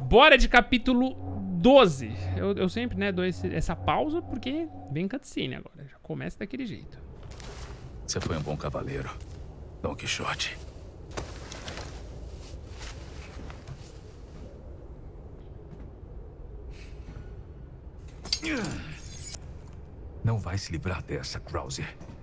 Bora de capítulo 12. Eu sempre, né, dou essa pausa porque vem cutscene agora. Já começa daquele jeito. Você foi um bom cavaleiro, Don Quixote. Não vai se livrar dessa, Krauser.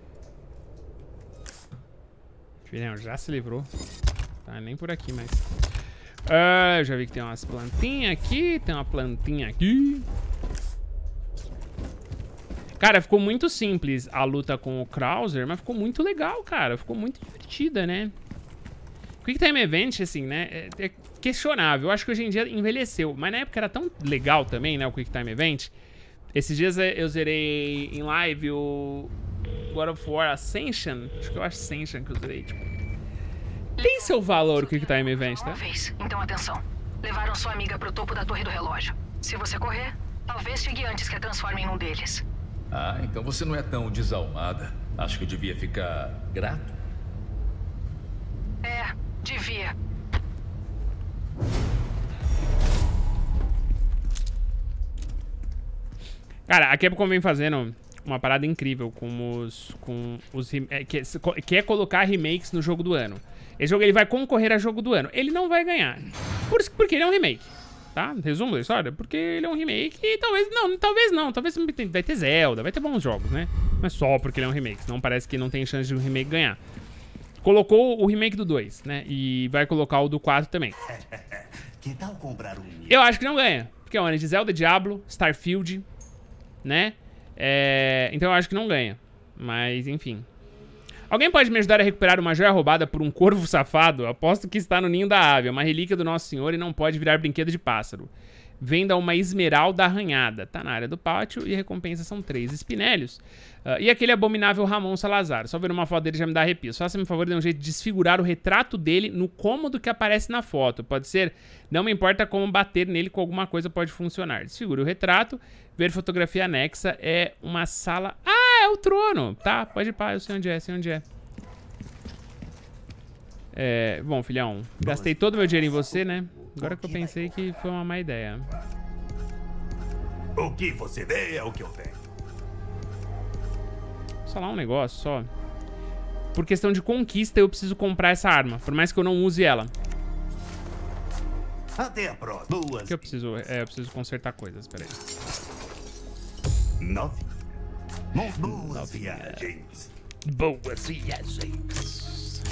Filhão, já se livrou. Tá nem por aqui, mas... eu já vi que tem umas plantinhas aqui. Tem uma plantinha aqui. Cara, ficou muito simples a luta com o Krauser, mas ficou muito legal, cara. Ficou muito divertida, né? Quick Time Event, assim, né? É questionável. Eu acho que hoje em dia envelheceu. Mas na época era tão legal também, né? O Quick Time Event. Esses dias eu zerei em live o God of War Ascension. Acho que é o Ascension que eu zerei, tipo. Tem seu valor o Quick Time Event, tá? Então atenção. Levaram sua amiga pro topo da torre do relógio. Se você correr, talvez chegue antes que a transformem em um deles. Ah, então você não é tão desalmada. Acho que devia ficar grato. É, devia. Cara, a Capcom vem fazendo uma parada incrível que é colocar remakes no jogo do ano. Esse jogo ele vai concorrer a jogo do ano. Ele não vai ganhar. Porque ele é um remake. Tá? Resumo da história. Porque ele é um remake e talvez não. Talvez vai ter Zelda, vai ter bons jogos, né? Mas só porque ele é um remake. Não parece que não tem chance de um remake ganhar. Colocou o remake do 2, né? E vai colocar o do 4 também. Que tal comprar um... Eu acho que não ganha. Porque é um ano de Zelda, Diablo, Starfield, né? Então eu acho que não ganha. Mas, enfim. Alguém pode me ajudar a recuperar uma joia roubada por um corvo safado? Aposto que está no ninho da ave. É uma relíquia do Nosso Senhor e não pode virar brinquedo de pássaro. Venda uma esmeralda arranhada. Tá na área do pátio e a recompensa são 3 espinelhos. E aquele abominável Ramon Salazar. Só ver uma foto dele já me dá arrepios. Faça-me um favor de dar um jeito de desfigurar o retrato dele no cômodo que aparece na foto. Pode ser? Não me importa como bater nele com alguma coisa pode funcionar. Desfigure o retrato. Ver fotografia anexa é uma sala... Ah, é o trono! Tá, pode ir pra... Eu sei onde é, bom, filhão. Gastei todo o meu dinheiro em você, né? Agora que eu pensei que foi uma má ideia. O que você vê é o que eu tenho. Vou falar um negócio só. Por questão de conquista, eu preciso comprar essa arma. Por mais que eu não use ela. Até a próxima. O que eu preciso? Eu preciso consertar coisas, peraí. Boas viagens. Boas viagens.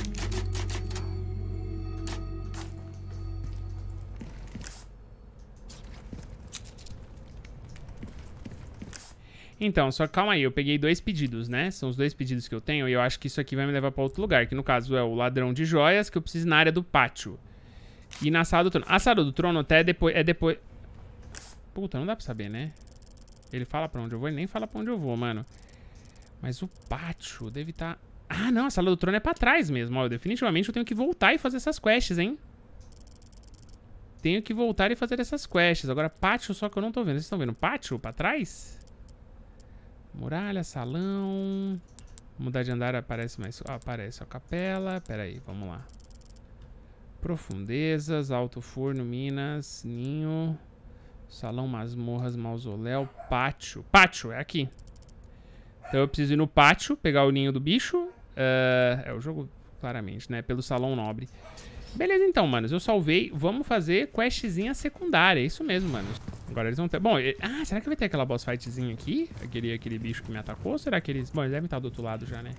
Então, só calma aí, eu peguei 2 pedidos, né? São os 2 pedidos que eu tenho e eu acho que isso aqui vai me levar pra outro lugar, que no caso é o ladrão de joias, que eu preciso na área do pátio. E na sala do trono. A sala do trono até é depois... Puta, não dá pra saber, né? Ele fala pra onde eu vou, ele nem fala pra onde eu vou, mano. Mas o pátio deve estar... Ah, não, a sala do trono é pra trás mesmo, ó. Definitivamente eu tenho que voltar e fazer essas quests, hein? Tenho que voltar e fazer essas quests. Agora, pátio só que eu não tô vendo. Vocês estão vendo pátio pra trás? Muralha, salão... Mudar de andar aparece mais... aparece a capela. Pera aí, vamos lá. Profundezas, alto forno, minas, ninho... Salão, masmorras, mausoléu, pátio. Pátio, é aqui. Então eu preciso ir no pátio, pegar o ninho do bicho. É o jogo, claramente, né? Pelo salão nobre. Beleza, então, manos. Eu salvei. Vamos fazer questzinha secundária. É isso mesmo, mano. Agora eles vão ter... Bom, será que vai ter aquela boss fightzinha aqui? Aquele bicho que me atacou? Ou será que eles... Bom, eles devem estar do outro lado já, né?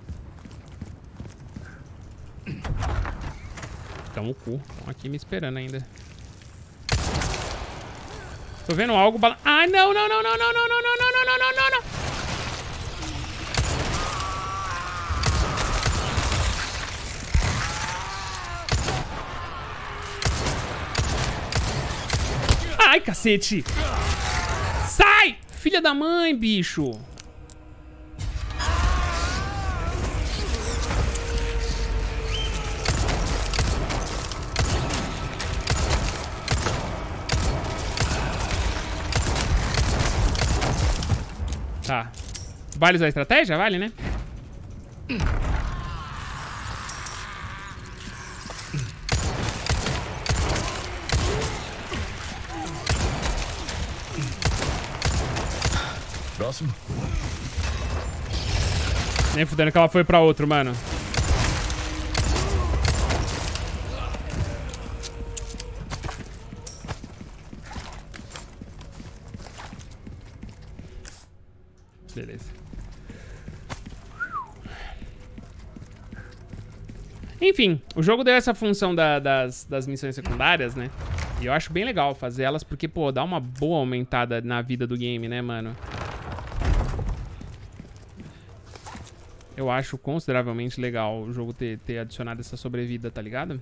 Então o cu. Estão aqui me esperando ainda. Tô vendo algo bala... Ah, não. Ai, cacete. Sai! Filha da mãe, bicho. Tá. Vale usar a estratégia? Vale, né? Próximo. Nem fudendo que ela foi pra outro, mano. Beleza. Enfim, o jogo deu essa função das missões secundárias, né? E eu acho bem legal fazer elas porque, pô, dá uma boa aumentada na vida do game, né, mano? Eu acho consideravelmente legal o jogo ter adicionado essa sobrevida, tá ligado?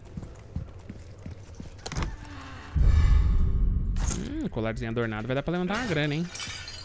Colarzinho adornado. Vai dar pra levantar uma grana, hein?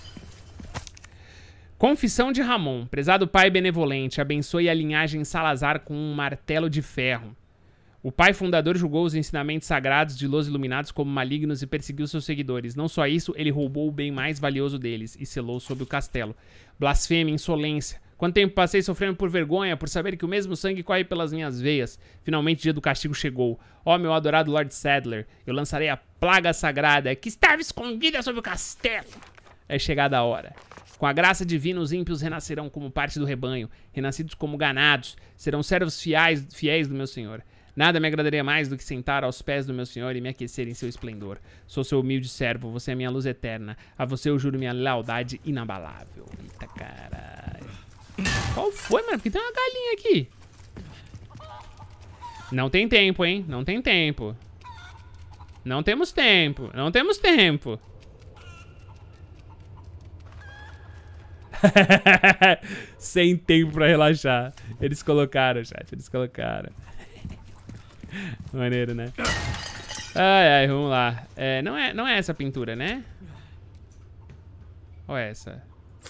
Confissão de Ramon. Prezado pai benevolente, abençoe a linhagem Salazar com um martelo de ferro. O pai fundador julgou os ensinamentos sagrados de Los Iluminados como malignos e perseguiu seus seguidores. Não só isso, ele roubou o bem mais valioso deles e selou sobre o castelo. Blasfêmia, insolência. Quanto tempo passei sofrendo por vergonha, por saber que o mesmo sangue corre pelas minhas veias. Finalmente o dia do castigo chegou. Ó, meu adorado Lord Sadler, eu lançarei a plaga sagrada que estava escondida sobre o castelo. É chegada a hora. Com a graça divina, os ímpios renascerão como parte do rebanho. Renascidos como ganados, serão servos fiéis do meu senhor. Nada me agradaria mais do que sentar aos pés do meu senhor e me aquecer em seu esplendor. Sou seu humilde servo, você é minha luz eterna. A você eu juro minha lealdade inabalável. Eita caralho. Qual foi, mano? Porque tem uma galinha aqui. Não tem tempo, hein? Não tem tempo. Não temos tempo. Não temos tempo. Sem tempo pra relaxar. Eles colocaram, chat. Eles colocaram. Maneiro, né? Ai, ai, vamos lá. É, não é essa pintura, né? Ou é essa?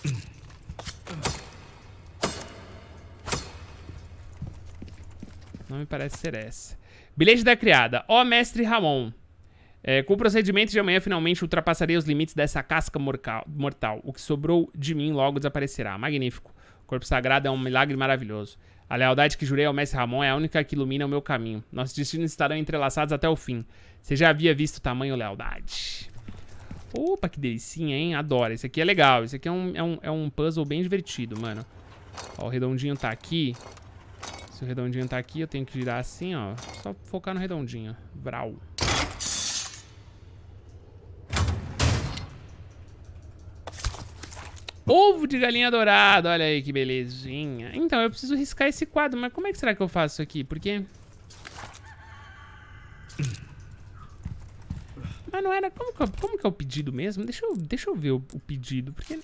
Não me parece ser essa. Bilhete da criada. Ó, mestre Ramon. Com o procedimento de amanhã, finalmente ultrapassarei os limites dessa casca mortal. O que sobrou de mim logo desaparecerá. Magnífico. O corpo sagrado é um milagre maravilhoso. A lealdade que jurei ao mestre Ramon é a única que ilumina o meu caminho. Nossos destinos estarão entrelaçados até o fim. Você já havia visto tamanho lealdade. Opa, que delicinha, hein? Adoro. Esse aqui é legal. Esse aqui é um puzzle bem divertido, mano. Ó, o redondinho tá aqui. Se o redondinho tá aqui, eu tenho que girar assim, ó. Só focar no redondinho. Vral. Ovo de galinha dourada, olha aí que belezinha. Então, eu preciso riscar esse quadro, mas como é que será que eu faço isso aqui? Porque... Mas não era... Como que é o pedido mesmo? Deixa eu ver o pedido, porque...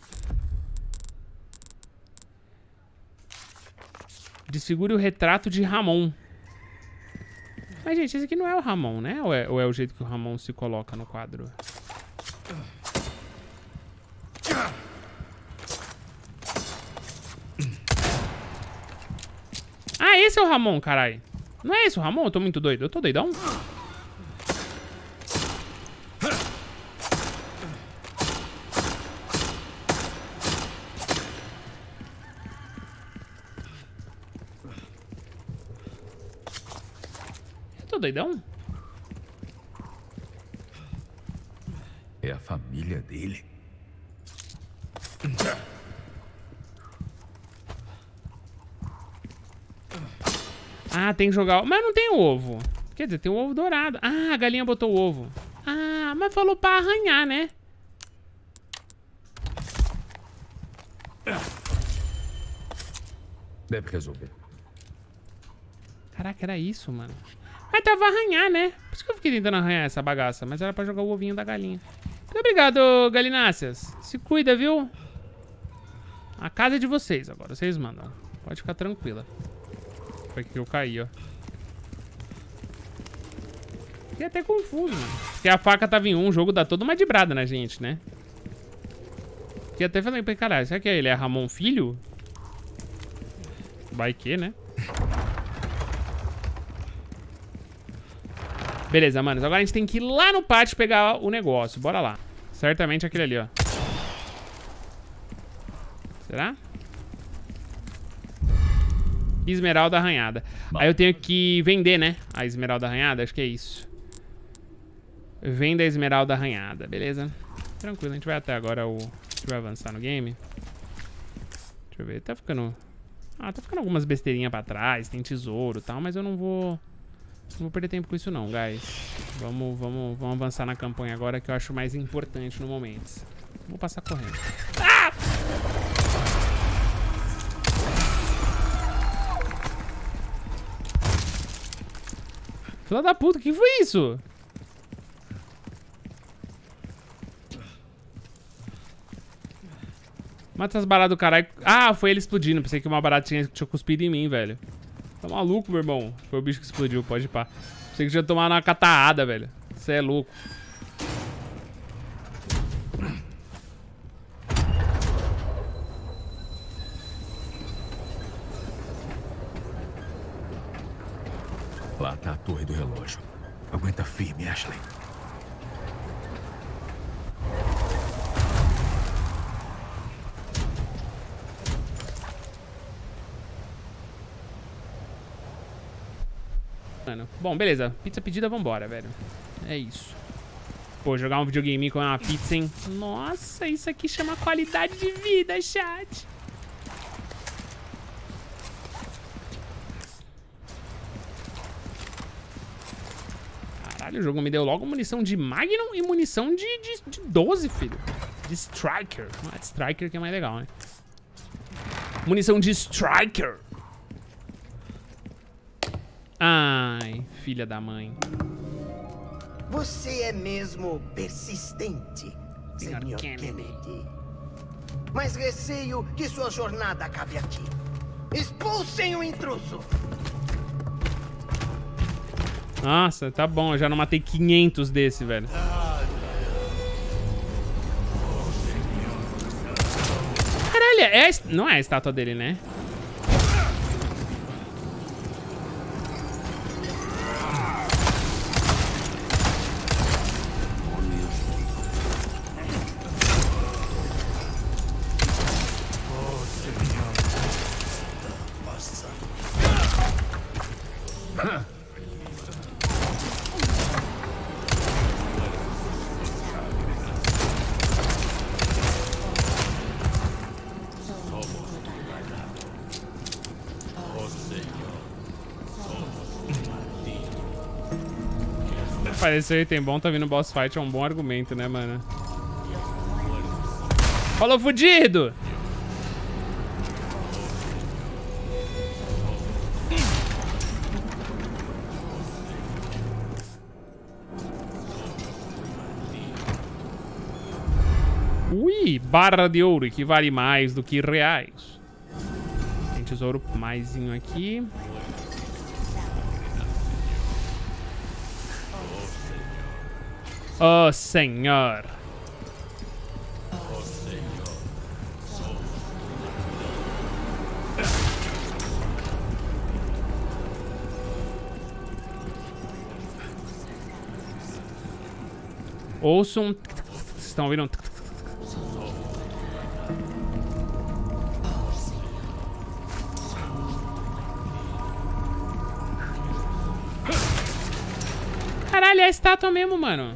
Desfigure o retrato de Ramon. Mas, gente, esse aqui não é o Ramon, né? Ou é o jeito que o Ramon se coloca no quadro? Ah, esse é o Ramon, caralho. Não é esse o Ramon? Eu tô muito doido. Eu tô doidão? Eu tô doidão? É a família dele. Ah, tem que jogar... Mas não tem o ovo. Quer dizer, tem o ovo dourado. Ah, a galinha botou o ovo. Ah, mas falou pra arranhar, né? Deve resolver. Caraca, era isso, mano. Mas tava arranhar, né? Por isso que eu fiquei tentando arranhar essa bagaça. Mas era pra jogar o ovinho da galinha. Muito obrigado, galináceas. Se cuida, viu? A casa é de vocês agora. Vocês mandam. Pode ficar tranquila. Foi que eu caí, ó. Fiquei até confuso, mano. Porque a faca tava em um, o jogo dá toda uma dibrada na gente, né? Fiquei até falando, caralho, será que ele é Ramon filho? Vai que, né? Beleza, manos. Agora a gente tem que ir lá no pátio pegar o negócio. Bora lá. Certamente aquele ali, ó. Será? Esmeralda arranhada. Aí eu tenho que vender, né? A esmeralda arranhada, acho que é isso. Venda a esmeralda arranhada, beleza? Tranquilo, a gente vai até agora o... A gente vai avançar no game. Deixa eu ver, tá ficando... Ah, tá ficando algumas besteirinhas pra trás, tem tesouro e tal, mas eu não vou... Não vou perder tempo com isso não, guys. Vamos avançar na campanha agora, que eu acho mais importante no momento. Vou passar correndo. Ah! Filha da puta, o que foi isso? Mata as baratas do caralho. Ah, foi ele explodindo. Pensei que uma baratinha tinha cuspido em mim, velho. Tá maluco, meu irmão. Foi o bicho que explodiu, pode ir pá. Pensei que tinha tomado uma catarrada, velho. Você é louco. Lá tá a torre do relógio. Aguenta firme, Ashley. Mano, bom, beleza. Pizza pedida, vambora, velho. É isso. Pô, jogar um videogame com uma pizza, hein? Nossa, isso aqui chama qualidade de vida, chat. Caralho, o jogo me deu logo munição de Magnum e munição de 12, filho. De Striker. Ah, de Striker que é mais legal, né? Munição de Striker. Ai, filha da mãe. Você é mesmo persistente, Senhor Sr. Kennedy. Kennedy. Mas receio que sua jornada acabe aqui. Expulsem o intruso! Nossa, tá bom, eu já não matei 500 desse, velho. Caralho, não é a estátua dele, né? Pareceu item bom, tá vindo boss fight, é um bom argumento, né, mano? Falou, fudido! Ui, barra de ouro, que vale mais do que reais. Tem tesouro maisinho aqui. Oh, senhor. Ouçam. Vocês estão ouvindo? Caralho, é a estátua mesmo, mano.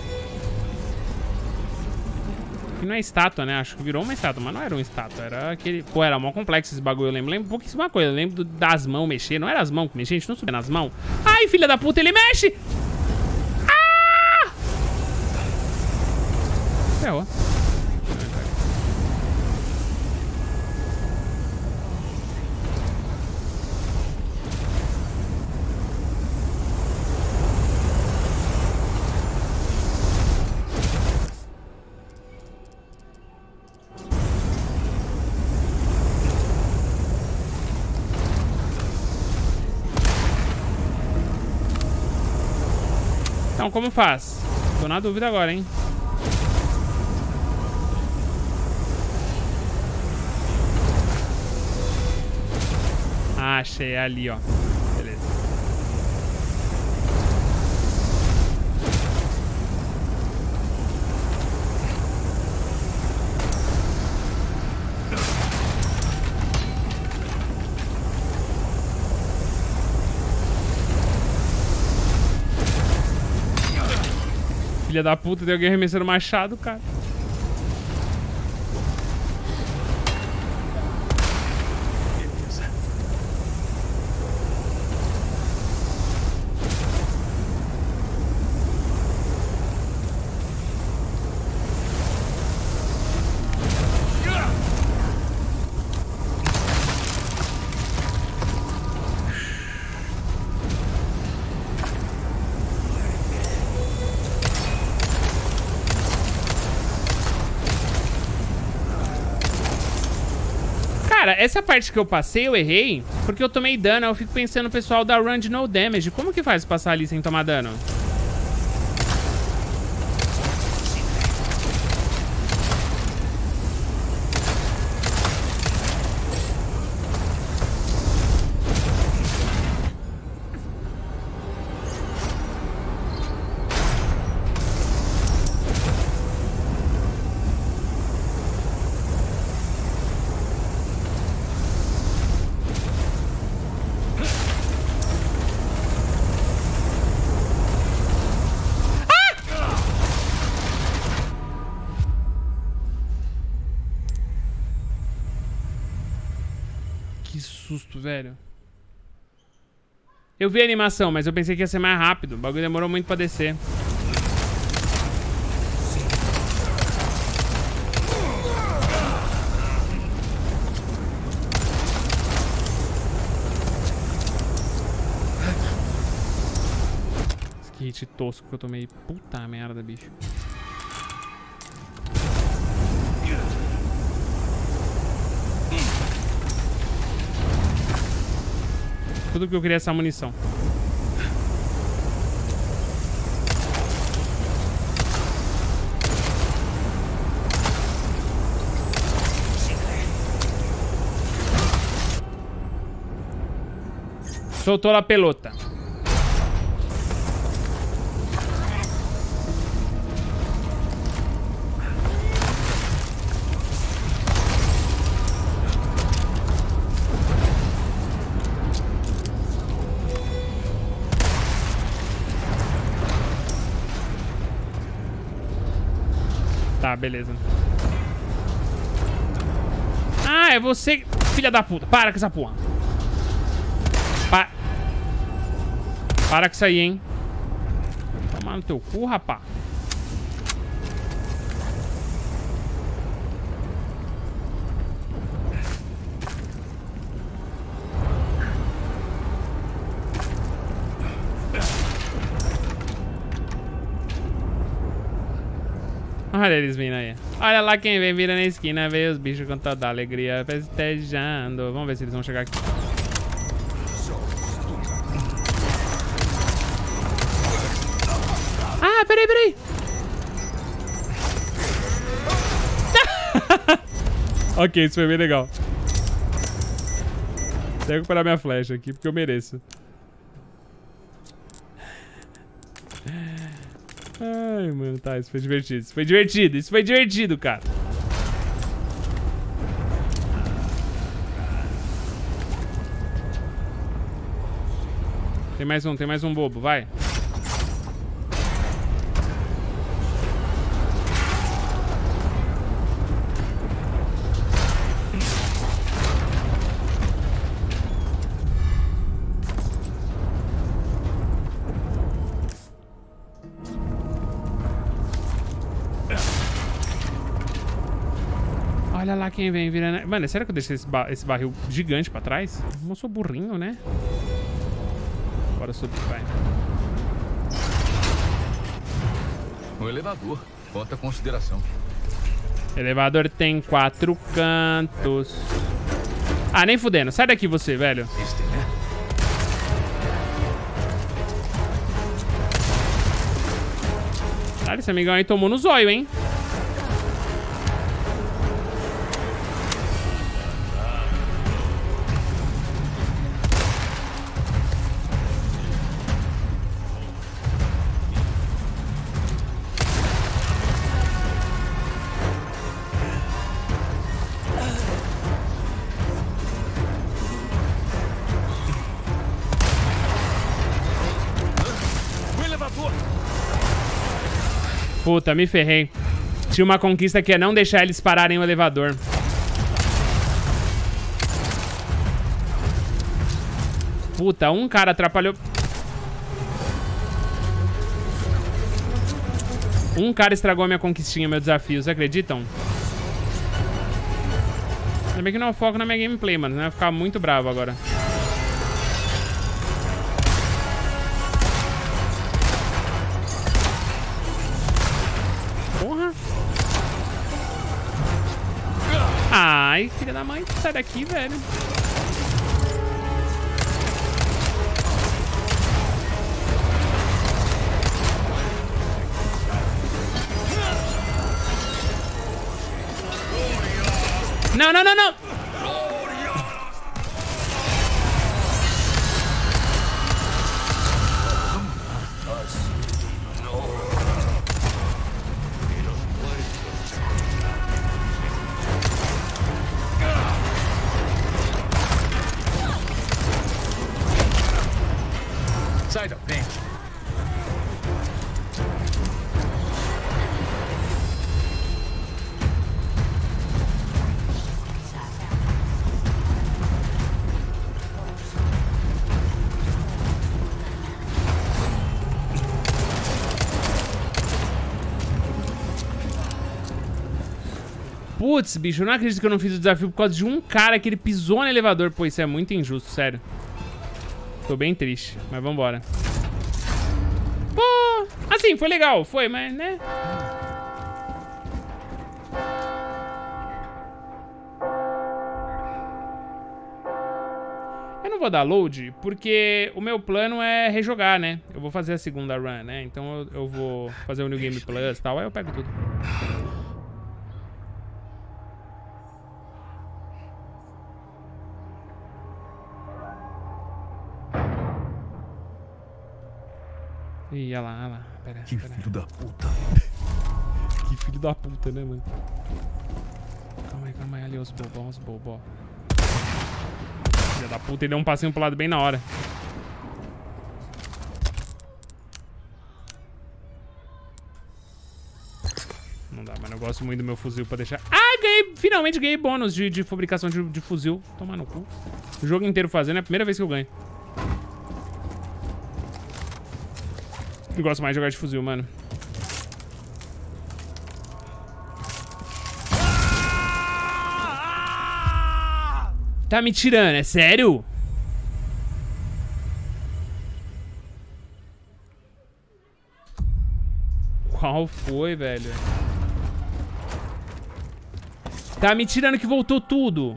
Que não é estátua, né? Acho que virou uma estátua, mas não era uma estátua. Era aquele... Pô, era mó complexo esse bagulho. Eu lembro pouquíssima coisa. Eu lembro das mãos mexer. Não era as mãos que mexiam, a gente não subia nas mãos. Ai, filha da puta, ele mexe! Ah! Ferrou. Então, como faz? Tô na dúvida agora, hein? Ah, achei ali, ó. Beleza. Filha da puta, tem alguém arremessando machado, cara. Cara, essa parte que eu passei, eu errei, porque eu tomei dano. Eu fico pensando no pessoal da run de no damage. Como que faz passar ali sem tomar dano? Que susto, velho. Eu vi a animação, mas eu pensei que ia ser mais rápido. O bagulho demorou muito pra descer. Que hit tosco que eu tomei. Puta merda, bicho. Tudo que eu queria é essa munição. Soltou a pelota. Tá, beleza. Ah, é você, filha da puta. Para com essa porra. Para com isso aí, hein. Toma no teu cu, rapá. Olha eles vindo aí. Olha lá quem vem, vira na esquina, vê os bichos com toda a alegria festejando. Vamos ver se eles vão chegar aqui. Ah, peraí. Ok, isso foi bem legal. Vou recuperar minha flecha aqui, porque eu mereço. Ai, mano, tá, isso foi divertido. Isso foi divertido, cara. Tem mais um bobo, vai. Olha lá quem vem virando... Mano, será que eu deixei esse barril gigante pra trás? Eu sou burrinho, né? Bora subir, vai. O elevador. Conta consideração. Elevador tem 4 cantos. Ah, nem fudendo. Sai daqui você, velho. Existe, né? Cara, esse amigão aí tomou no zóio, hein? Puta, me ferrei. Tinha uma conquista que é não deixar eles pararem o elevador. Puta, um cara atrapalhou. Um cara estragou a minha conquistinha, meu desafio. Vocês acreditam? Ainda bem que não é o foco na minha gameplay, mano. Senão eu ia ficar muito bravo agora. Porra. Ah, Ai, filha da mãe, sai daqui, velho. Não, não, não, não! Sai da frente. Putz, bicho, eu não acredito que eu não fiz o desafio por causa de um cara que ele pisou no elevador. Pô, isso é muito injusto, sério. Tô bem triste, mas vambora. Pô, assim, foi legal, foi, mas, né? Eu não vou dar load, porque o meu plano é rejogar, né? Eu vou fazer a segunda run, né? Então eu vou fazer o New Game Plus e tal, aí eu pego tudo. Ih, olha lá, pera. Que filho da puta. Que filho da puta, né, mano? Calma aí, ali os bobó. Filho da puta, ele deu um passinho pro lado bem na hora. Não dá, mano, eu gosto muito do meu fuzil pra deixar... Ah, finalmente ganhei bônus de fabricação de fuzil. Tomar no cu. O jogo inteiro fazendo, é a primeira vez que eu ganho. Eu gosto mais de jogar de fuzil, mano. Tá me tirando, é sério? Qual foi, velho? Tá me tirando que voltou tudo.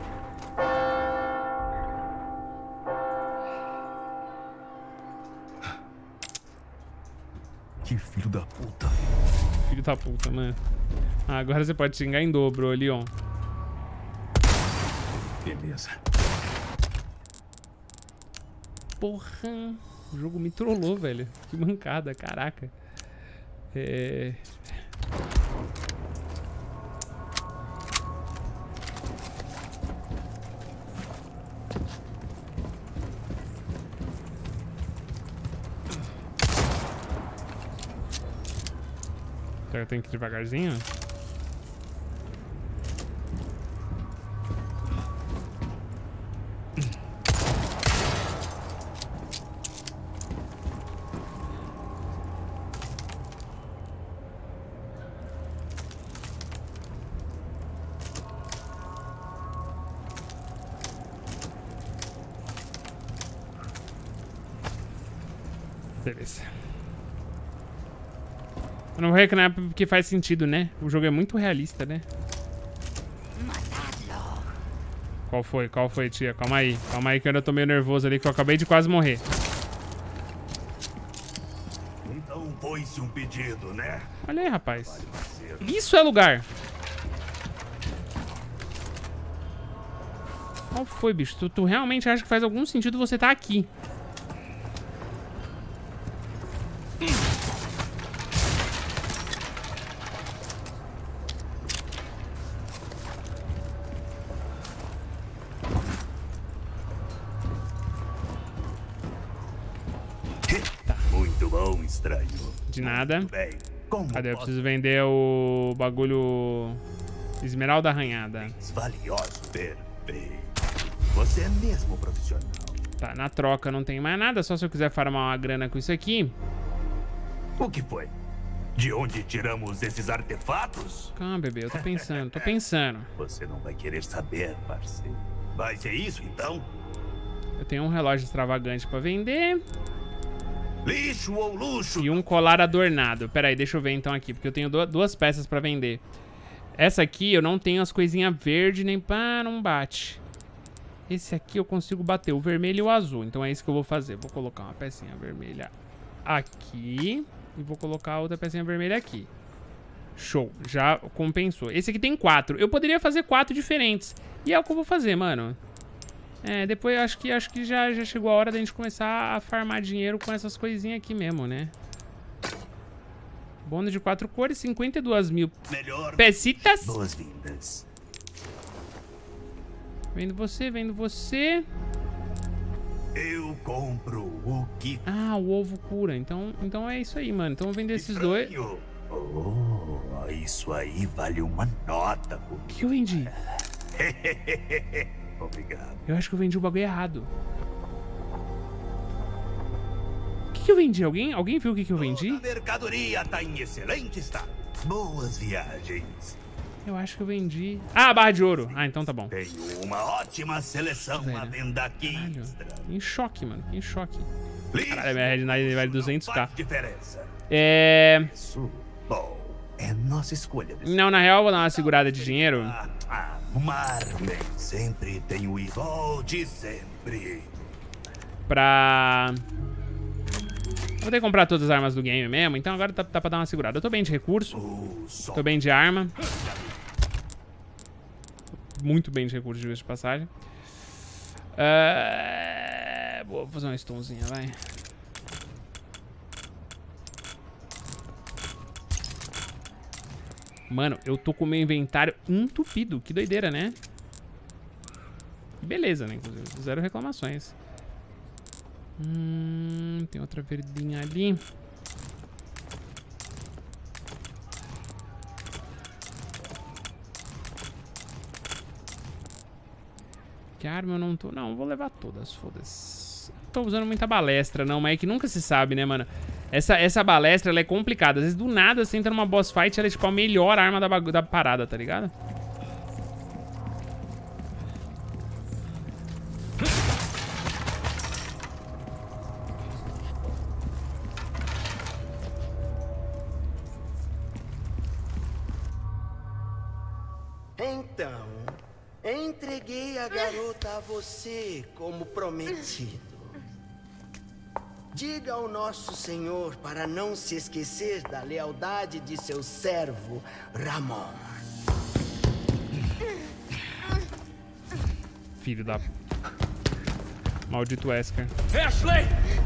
Que filho da puta. Filho da puta, mano. Ah, agora você pode xingar em dobro, ô Leon. Beleza. Porra. O jogo me trollou, velho. Que mancada, caraca. Eu tenho que ir devagarzinho? Beleza. Eu não vou reclamar porque faz sentido, né? O jogo é muito realista, né? Qual foi? Qual foi, tia? Calma aí. Calma aí que eu ainda tô meio nervoso ali, que eu acabei de quase morrer. Então foi-se um pedido, né? Olha aí, rapaz. Isso é lugar. Qual foi, bicho? Tu realmente acha que faz algum sentido você estar aqui? Muito bom, estranho. De nada. Muito bem. Como Cadê? Eu posso preciso vender o bagulho... Esmeralda arranhada. valioso? Perfeito. Você é mesmo profissional. Tá, na troca não tem mais nada. Só se eu quiser farmar uma grana com isso aqui. O que foi? De onde tiramos esses artefatos? Calma, bebê. Eu tô pensando, tô pensando. Você não vai querer saber, parceiro. Vai ser isso, então? Eu tenho um relógio extravagante pra vender. Lixo ou luxo? E um colar adornado. Pera aí, deixa eu ver então aqui. Porque eu tenho duas peças pra vender. Essa aqui eu não tenho as coisinhas verde nem pá, não bate. Esse aqui eu consigo bater o vermelho e o azul. Então é isso que eu vou fazer. Vou colocar uma pecinha vermelha aqui. E vou colocar outra pecinha vermelha aqui. Show. Já compensou. Esse aqui tem 4. Eu poderia fazer 4 diferentes. E é o que eu vou fazer, mano. É, depois acho que já chegou a hora da gente começar a farmar dinheiro com essas coisinhas aqui mesmo, né? Bônus de 4 cores, 52 mil pesitas. Boas-vindas. Vendo você, vendo você. Eu compro o que... Ah, o ovo cura. Então é isso aí, mano. Então eu vou vender esses dois. Oh, isso aí vale uma nota. O que eu vendi? Obrigado. Eu acho que eu vendi o bagulho errado. O que eu vendi? Alguém viu o que eu vendi? A mercadoria tá em excelente estado. Boas viagens. Eu acho que eu vendi... Ah, barra de ouro. Ah, então tá bom. Tenho uma ótima seleção à venda aqui. Caralho. Em choque, mano. Em choque. Caralho, minha Red Knight vale 200k. Isso, bom, é nossa escolha. Não, na real, eu vou dar uma segurada de dinheiro. Marley sempre tem o igual de sempre. Pra... Vou ter que comprar todas as armas do game mesmo, então agora tá pra dar uma segurada. Eu tô bem de recurso. Tô bem de arma. Muito bem de recurso, de vez de passagem. Vou fazer uma stunzinha, vai. Mano, eu tô com o meu inventário entupido. Que doideira, né? Beleza, né? Inclusive, 0 reclamações. Tem outra verdinha ali. Que arma eu não tô... Não, vou levar todas, foda-se. Não tô usando muita balestra, não, mas é que nunca se sabe, né, mano? Essa balestra, ela é complicada. Às vezes, do nada, você entra numa boss fight, ela é, tipo, a melhor arma da parada, tá ligado? Então, entreguei a garota a você como prometido. Diga ao nosso senhor para não se esquecer da lealdade de seu servo, Ramon. Filho da... Maldito Wesker. Ashley!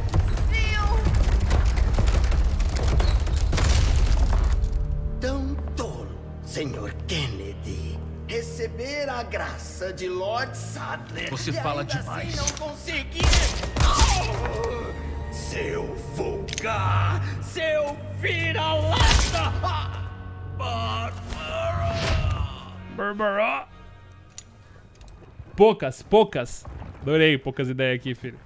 Tão tolo, senhor Kennedy. Receber a graça de Lord Sadler. Você fala ainda demais. Assim não conseguir... Seu vulgar! Seu vira-lata! Bárbara! Poucas. Adorei poucas ideias aqui, filho.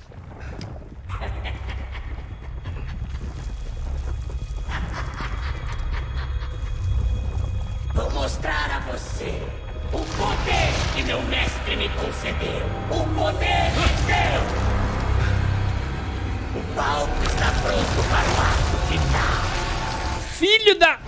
Vou mostrar a você o poder que meu mestre me concedeu. O poder de Deus! O palco está pronto para o ato final. Filho da...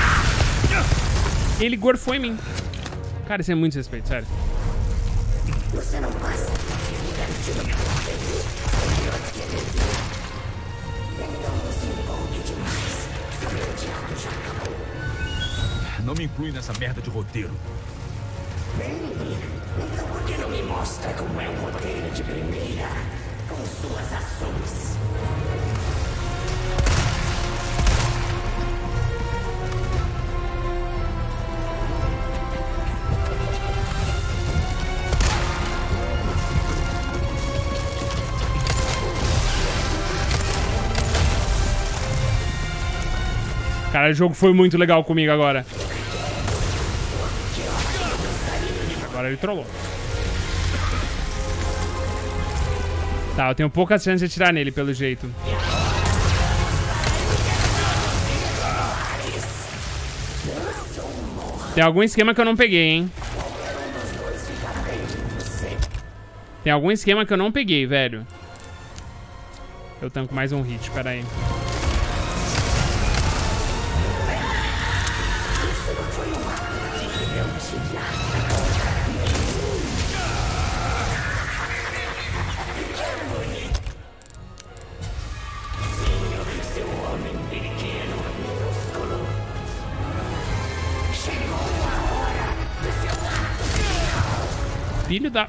Ele gorfou em mim. Cara, isso é muito respeito, sério. Você não passa por filme garantido meu poder, senhor Kennedy. Então você empolgue demais. Seu teatro já acabou. Não me inclui nessa merda de roteiro. Bem, então por que não me mostra como é um roteiro de primeira? Com suas ações. Cara, o jogo foi muito legal comigo agora. Agora ele trollou. Tá, eu tenho poucas chances de atirar nele, pelo jeito. Tem algum esquema que eu não peguei, hein? Tem algum esquema que eu não peguei, velho. Eu tanco mais um hit, pera aí. filho da...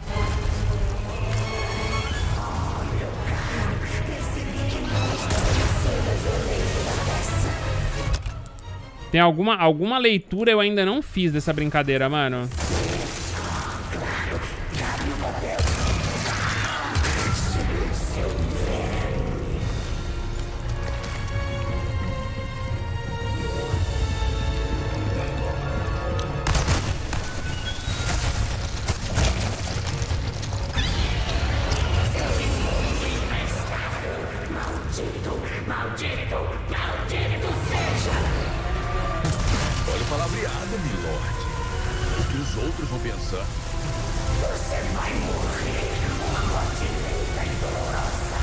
Tem alguma leitura eu ainda não fiz dessa brincadeira, mano. Olha o palavreado, milord. O que os outros vão pensar? Você vai morrer uma morte lenta e dolorosa.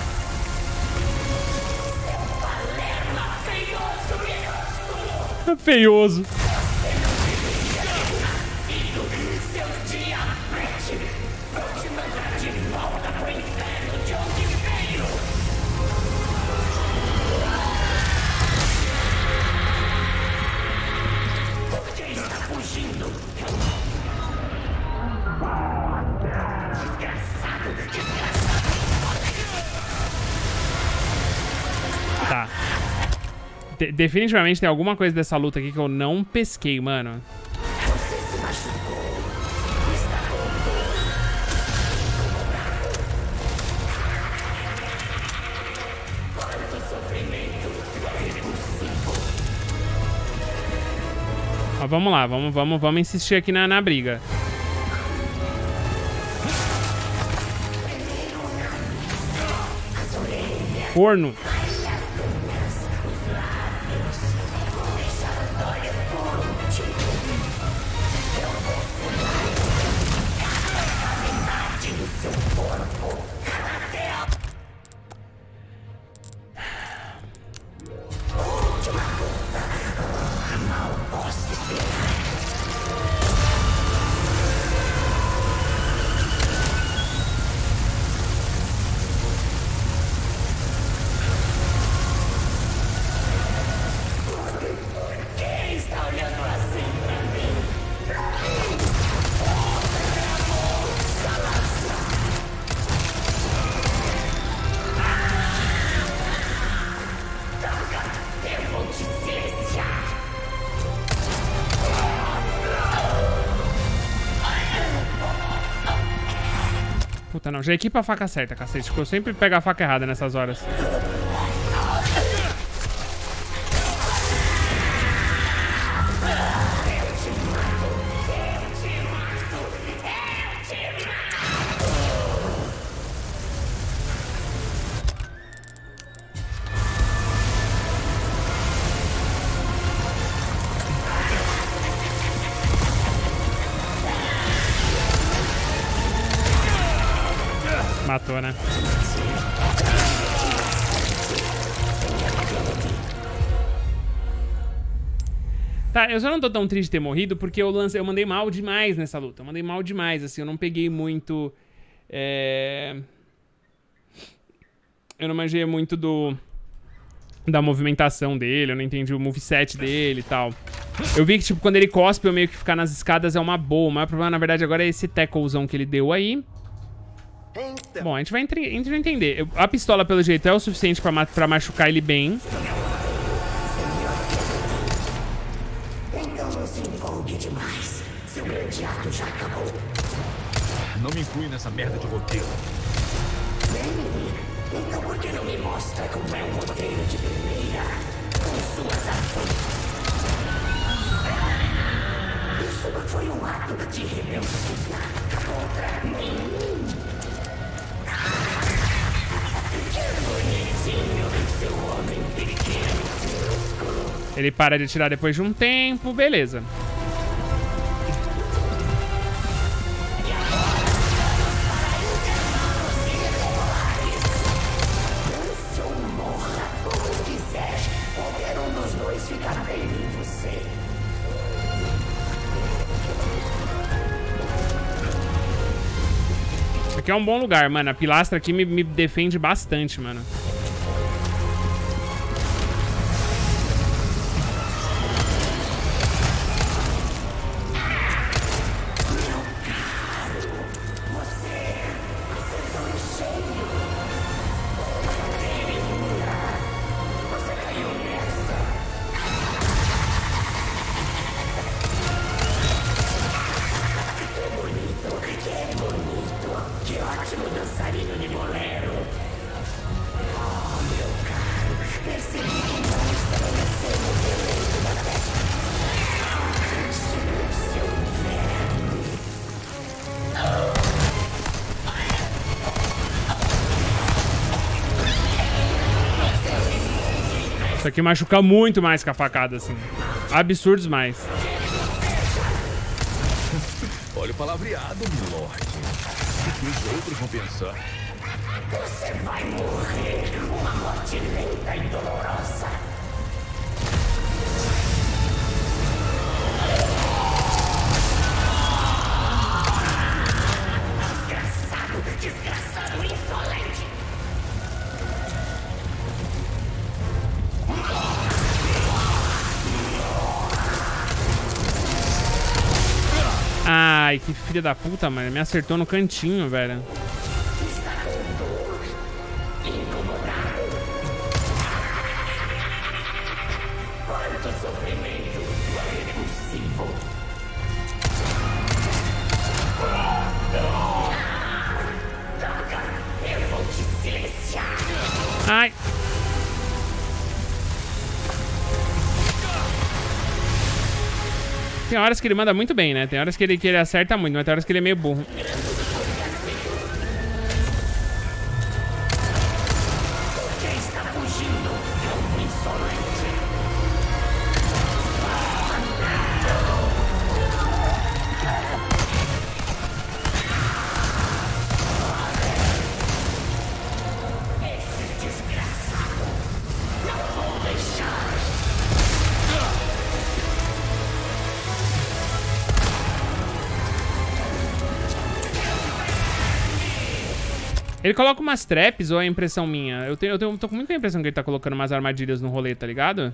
Seu Palerma feioso minúsculo. Feioso. Você não deveria ter nascido. Seu diabrete. Vou te mandar de volta pro inferno de onde veio. Por que está fugindo? Desgraçado, desgraçado. Tá. Definitivamente tem alguma coisa dessa luta aqui que eu não pesquei, mano. Você se machucou. Está com dor. Quanto sofrimento é repulsivo. Mas vamos lá, vamos insistir aqui na briga. Corno. Quem está olhando assim pra mim? Eu vou te silenciar. Puta, não. Já equipa a faca certa, cacete. Porque eu sempre pego a faca errada nessas horas. Matou, né? Tá, eu só não tô tão triste de ter morrido porque eu mandei mal demais nessa luta. Eu mandei mal demais, assim. Eu não peguei muito... Eu não manjei muito da movimentação dele. Eu não entendi o moveset dele e tal. Eu vi que, tipo, quando ele cospe, eu meio que ficar nas escadas é uma boa. O maior problema, na verdade, agora é esse tacklezão que ele deu aí. Então, Bom, a gente vai entender. A pistola, pelo jeito, é o suficiente pra machucar ele bem. Então não se empolgue demais. Seu grande ato já acabou. Não me inclui nessa merda de roteiro. Bem, então por que não me mostra como é um roteiro de primeira? Com suas ações. Isso foi um ato de rebeldia contra mim. Que bonitinho, seu homem pequeno, minúsculo. Ele para de atirar depois de um tempo, beleza. Se eu morra como quiser, qualquer um dos dois fica bem em você. Isso aqui é um bom lugar, mano. A pilastra aqui me defende bastante, mano. Isso aqui machuca muito mais que a facada, assim. Absurdos mais. Olha o palavreado, milord. O que os outros vão pensar? Você vai morrer uma morte lenta e dolorosa. Desgraçado insolente. Ai, que filha da puta, mano. Me acertou no cantinho, velho. Está com dor, incomodado. Quanto sofrimento é repulsivo. Droga, eu vou te silenciar. Ai. Tem horas que ele manda muito bem, né? Tem horas que ele acerta muito, mas tem horas que ele é meio burro. Porque está fugindo de um insolente. Esse desgraçado não vou deixar. Ele coloca umas traps ou é impressão minha? Eu tô com muita impressão que ele tá colocando umas armadilhas no rolê, tá ligado?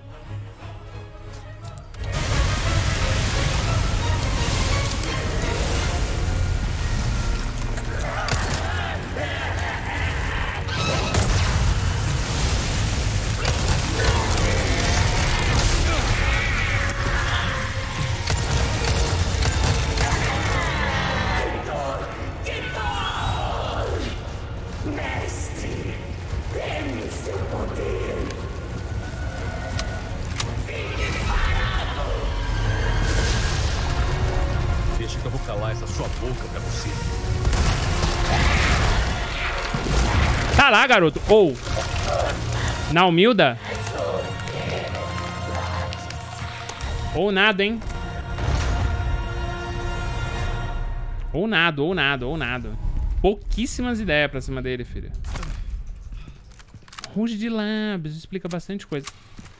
Mestre, dê-me seu poder. Fique parado. Deixa que eu vou calar essa sua boca pra você. Tá lá, garoto. Ou. Na humilda. Ou nada, hein? Ou nada, ou nada, ou nada. Pouquíssimas ideias pra cima dele, filho. Ruge de lábios, explica bastante coisa.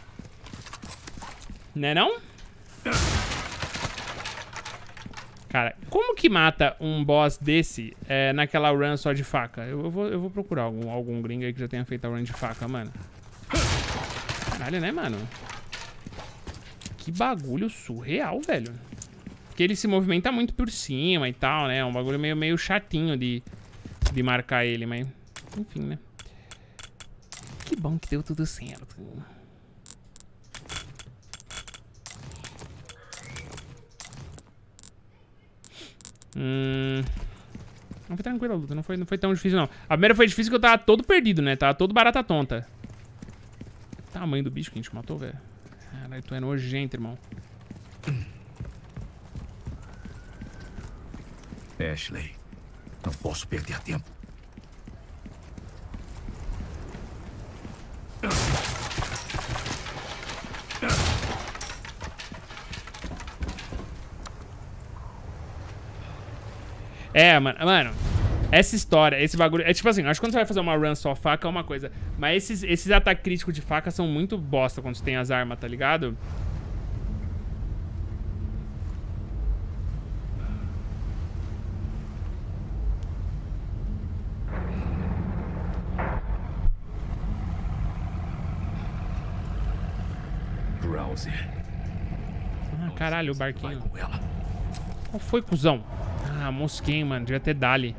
Né não? Cara, como que mata um boss desse naquela run só de faca? Eu vou procurar algum gringo aí que já tenha feito a run de faca, mano. Caralho, né, mano? Que bagulho surreal, velho. Porque ele se movimenta muito por cima e tal, né? É um bagulho meio chatinho de marcar ele, mas... Enfim, né? Que bom que deu tudo certo. Não foi tranquila a luta, não foi tão difícil, não. A primeira foi difícil porque eu tava todo perdido, né? Tava todo barata tonta. Tamanho do bicho que a gente matou, velho. Caralho, tu é nojento, irmão. Ashley, não posso perder tempo. Mano, essa história, esse bagulho... É tipo assim, acho que quando você vai fazer uma run só faca é uma coisa. Mas esses ataques críticos de faca são muito bosta quando você tem as armas, tá ligado? Ah, caralho, o barquinho. Qual foi, cuzão? Ah, mosquinho, mano. Devia ter dali.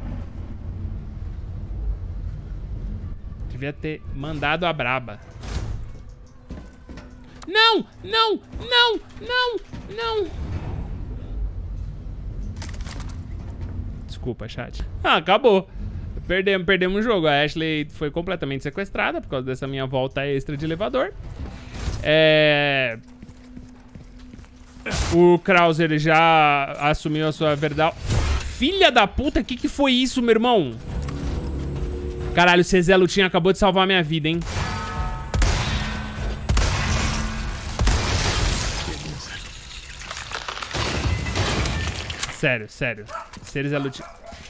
Devia ter mandado a braba. Não! Não! Não! Não! Não! Desculpa, chat. Ah, acabou. Perdemos o jogo. A Ashley foi completamente sequestrada por causa dessa minha volta extra de elevador. O Krauser já assumiu a sua verdade. Filha da puta, que foi isso, meu irmão? Caralho, o Cezé Lutinha acabou de salvar minha vida, hein? Sério, sério. Seres aludidos.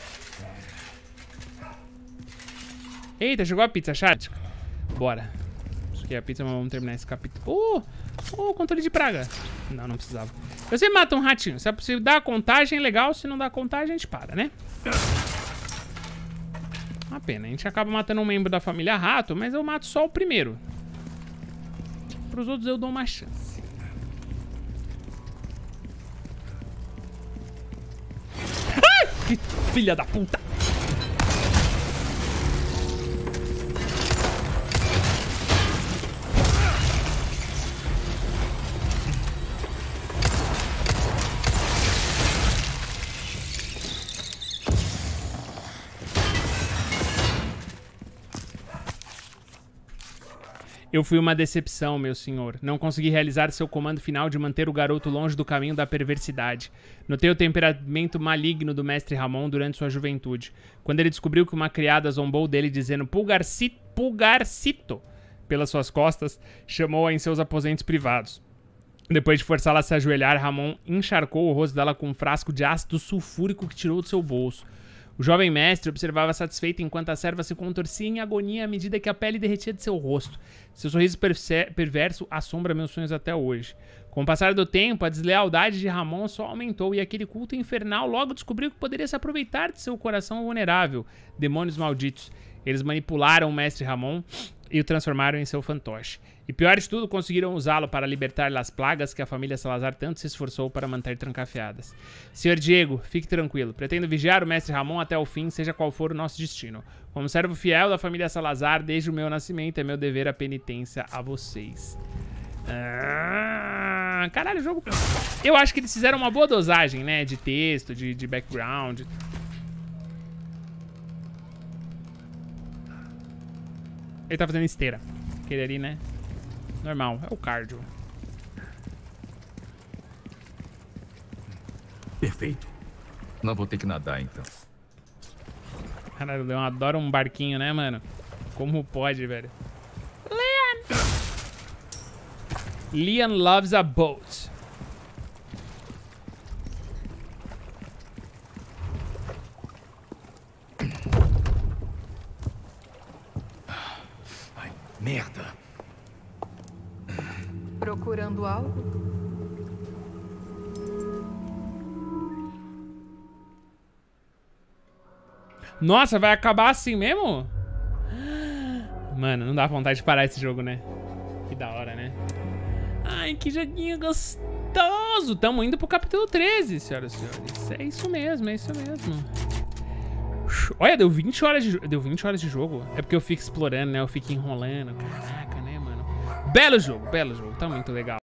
Eita, chegou a pizza, chat. Bora. Isso aqui é a pizza, mas vamos terminar esse capítulo. Controle de praga. Não, não precisava. Eu sempre mato um ratinho. Se dá a contagem, legal. Se não dá a contagem, a gente para, né? Uma pena. A gente acaba matando um membro da família rato, mas eu mato só o primeiro. Pros outros eu dou uma chance. Ai! Que filha da puta! Eu fui uma decepção, meu senhor. Não consegui realizar seu comando final de manter o garoto longe do caminho da perversidade. Notei o temperamento maligno do mestre Ramon durante sua juventude. Quando ele descobriu que uma criada zombou dele dizendo Pulgarcito pelas suas costas, chamou-a em seus aposentos privados. Depois de forçá-la a se ajoelhar, Ramon encharcou o rosto dela com um frasco de ácido sulfúrico que tirou do seu bolso. O jovem mestre observava satisfeito enquanto a serva se contorcia em agonia à medida que a pele derretia de seu rosto. Seu sorriso perverso assombra meus sonhos até hoje. Com o passar do tempo, a deslealdade de Ramon só aumentou e aquele culto infernal logo descobriu que poderia se aproveitar de seu coração vulnerável. Demônios malditos. Eles manipularam o mestre Ramon e o transformaram em seu fantoche. E pior de tudo, conseguiram usá-lo para libertar das plagas que a família Salazar tanto se esforçou para manter trancafiadas. Senhor Diego, fique tranquilo. Pretendo vigiar o mestre Ramon até o fim, seja qual for o nosso destino. Como servo fiel da família Salazar, desde o meu nascimento, é meu dever a penitência a vocês. Caralho, o jogo... Eu acho que eles fizeram uma boa dosagem, né? De texto, de background. Ele tá fazendo esteira. Aquele ali, né? Normal, é o cardio. Perfeito. Não vou ter que nadar, então. Caralho, o Leon adora um barquinho, né, mano? Como pode, velho? Leon loves a boat. Ai, merda. Procurando algo? Nossa, vai acabar assim mesmo? Mano, não dá vontade de parar esse jogo, né? Que da hora, né? Ai, que joguinho gostoso! Tamo indo pro capítulo 13, senhoras e senhores. É isso mesmo, é isso mesmo. Olha, deu 20 horas de jogo. É porque eu fico explorando, né? Eu fico enrolando. Caraca, né, mano? Belo jogo, tá muito legal.